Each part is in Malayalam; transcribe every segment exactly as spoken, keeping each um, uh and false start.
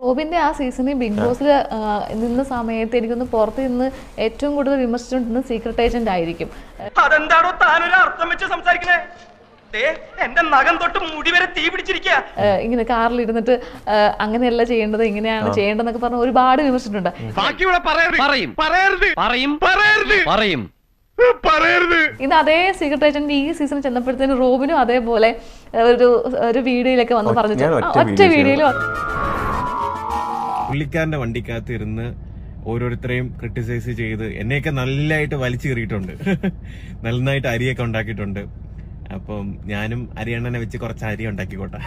റോബിന്റെ ആ സീസണിൽ ബിഗ് ബോസിൽ നിന്ന സമയത്ത് എനിക്കൊന്ന് പുറത്ത് നിന്ന് ഏറ്റവും കൂടുതൽ വിമർശിച്ചുകൊണ്ടിരുന്ന സീക്രട്ട് ഏജന്റ് ആയിരിക്കും. അതെന്താണോ താനൊരു അർത്ഥം വെച്ച് സംസാരിക്കണേ? എന്റെ നഖം തൊട്ട് മുടി വരെ തീ പിടിച്ചിരിക്കുക. ഇങ്ങനെ കാറിൽ ഇരുന്നിട്ട് അങ്ങനെയല്ല ചെയ്യേണ്ടത്, ഇങ്ങനെയാണ് ചെയ്യേണ്ടതെന്നൊക്കെ പറഞ്ഞ് ഒരുപാട് വിമർശിച്ചിട്ടുണ്ട്. ഇത് അതേ സീക്രട്ട് ഏജന്റ് ഈ സീസൺ ചെന്നപ്പോഴത്തേന് റോബിനും അതേപോലെ ഒരു ഒരു വീഡിയോയിലൊക്കെ വന്ന് പറഞ്ഞു, ഒറ്റ വീഡിയോയിൽ പുള്ളിക്കാരന്റെ വണ്ടിക്കകത്ത് ഇരുന്ന് ഓരോരുത്തരെയും ക്രിട്ടിസൈസ് ചെയ്ത് എന്നെയൊക്കെ നല്ലതായിട്ട് വലിച്ചു കയറിയിട്ടുണ്ട്. നന്നായിട്ട് അരിയൊക്കെ ഉണ്ടാക്കിയിട്ടുണ്ട്. അപ്പം ഞാനും അരിയണ്ണനെ വെച്ച് കുറച്ച് അരി ഉണ്ടാക്കിക്കോട്ടെ.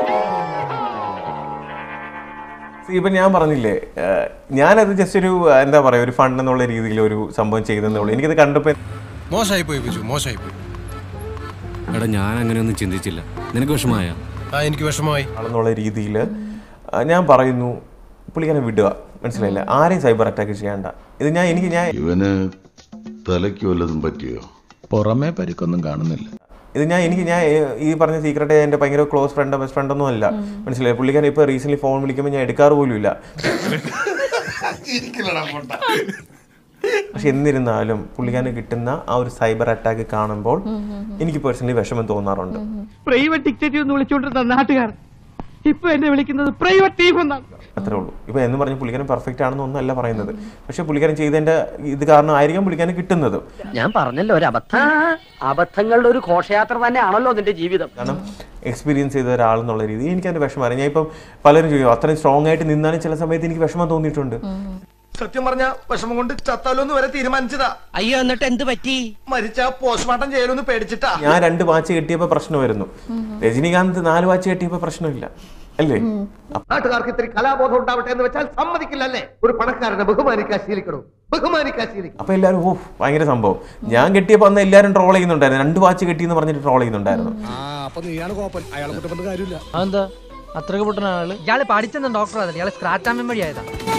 ഇപ്പം ഞാൻ പറഞ്ഞില്ലേ, ഞാനത് ജസ്റ്റ് ഒരു എന്താ പറയാ ഒരു ഫണ്ട് എന്നുള്ള രീതിയിൽ ഒരു സംഭവം ചെയ്തെന്നേ ഉള്ളൂ. എനിക്കത് കണ്ടപ്പോ മോശമായി പോയി മോശമായി പോയി. എടാ ഞാൻ അങ്ങനെയൊന്നും ചിന്തിച്ചില്ല. നിനക്ക് വിഷമമായ? ആ എനിക്ക് വിഷമമായി. ആളെന്നുള്ള രീതിയിൽ ഞാൻ പറയുന്നു, പുള്ളിക്കാരെ വിടുക, മനസ്സിലായില്ല? ആരെയും സൈബർ അറ്റാക്ക് ചെയ്യണ്ട. ഇത് ഞാൻ എനിക്ക് ഞാൻ ഇവന് തലയ്ക്ക് വല്ലതും പറ്റിയോ? പുറമേ പരിക്കൊന്നും കാണുന്നില്ല. ഇത് ഞാൻ എനിക്ക് ഞാൻ ഈ പറഞ്ഞ സീക്രട്ട് എൻ്റെ ഭയങ്കര ക്ലോസ് ഫ്രണ്ടോ ബെസ്റ്റ് ഫ്രണ്ട് ഒന്നും അല്ല, മനസ്സിലായി? പുള്ളിക്കാരൻ ഇപ്പോൾ റീസെന്റ് ഫോൺ വിളിക്കുമ്പോൾ ഞാൻ എടുക്കാറ് പോലും ഇല്ല. പക്ഷെ എന്നിരുന്നാലും പുള്ളിക്കാരന് കിട്ടുന്ന ആ ഒരു സൈബർ അറ്റാക്ക് കാണുമ്പോൾ എനിക്ക് പേഴ്സണലി വിഷമം തോന്നാറുണ്ട്. പ്രൈവറ്റ് ഡിക്റ്റേറ്റീവ് എന്ന് വിളിച്ചുകൊണ്ടിരുന്ന നാട്ടുകാർ ഇപ്പൊ എന്നെ വിളിക്കുന്നത് പ്രൈവറ്റ് തീഫ് എന്നാണ്. അത്രേ ഉള്ളൂ. ഇപ്പൊ എന്ന് പറഞ്ഞ് പുള്ളിക്കാരൻ പെർഫെക്റ്റ് ആണെന്നൊന്നും അല്ല പറയുന്നത്. പക്ഷെ പുള്ളിക്കാരൻ ചെയ്തതിന്റെ ഇത് കാരണം ആയിരിക്കും പുള്ളിക്കാരൻ കിട്ടുന്നത്. ഞാൻ പറഞ്ഞല്ലോ ഒരു അബദ്ധം. അബദ്ധങ്ങളുടെ ഒരു ഘോഷയാത്ര തന്നെയാണല്ലോ അതിന്റെ ജീവിതം. കാരണം എക്സ്പീരിയൻസ് ചെയ്ത ഒരാളെന്നുള്ള രീതി എനിക്ക് അതിന്റെ വിഷമം അറിയാം. ഞാൻ ഇപ്പം പലരും ചെയ്യും അത്രയും സ്ട്രോങ് ആയിട്ട് നിന്നാലും ചില സമയത്ത് എനിക്ക് വിഷമം തോന്നിയിട്ടുണ്ട്. സത്യം പറഞ്ഞ വിഷമം കൊണ്ട് ചത്താലോന്ന് വരെ തീരുമാനിച്ചതാ. അയ്യോ എന്നിട്ട് എന്ത് പറ്റി? മരിച്ച പോസ്റ്റ്മോർട്ടം ചെയ്യലൊന്ന് പേടിച്ചിട്ടാ. ഞാൻ രണ്ട് വാച്ച് കെട്ടിയപ്പോ പ്രശ്നം വരുന്നു, രജനീകാന്ത് നാല് വാച്ച് കെട്ടിയപ്പോ പ്രശ്നമില്ല അല്ലേ? നാട്ടുകാർക്ക് ഇത്തിരി കലാബോധം ഉണ്ടാവട്ടെ എന്ന് വെച്ചാൽ സമ്മതിക്കില്ലല്ലേ? ഒരു പണക്കാരനെ ബഹുമാനിക്കാൻ ശീലിക്കണോ? ബഹുമാനിക്കാൻ ശീലിക്കണം. അപ്പൊ എല്ലാവരും ഓ ഭയങ്കര സംഭവം. ഞാൻ കെട്ടിയപ്പോ അന്ന് എല്ലാവരും ട്രോൾ ചെയ്യുന്നുണ്ടായിരുന്നു, രണ്ട് വാച്ച് കെട്ടിയെന്ന് പറഞ്ഞിട്ട് ട്രോൾ ചെയ്യുന്നുണ്ടായിരുന്നു. അത്രക്ക് പൊട്ടനാള് ഇയാള് പഠിച്ചെന്ന ഡോക്ടർ അതല്ലേ, ഇയാള് സ്ക്രാച്ച് ആവാൻ വേണ്ടിയായതാ.